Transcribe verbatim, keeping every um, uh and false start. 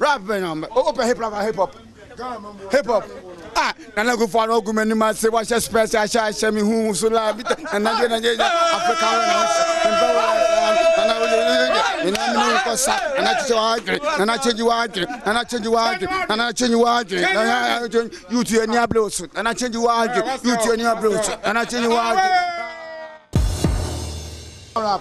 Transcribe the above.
Rap, man. Open hip hop, hip hop. Hip hop. Ah, and I go for an argument. You must say, what's your special? I shall show me who so love it. And I get African and I change you out, and I change you out, and I change you out, and I change you to any abuse, and I change you out, you to any abuse, and I change you out.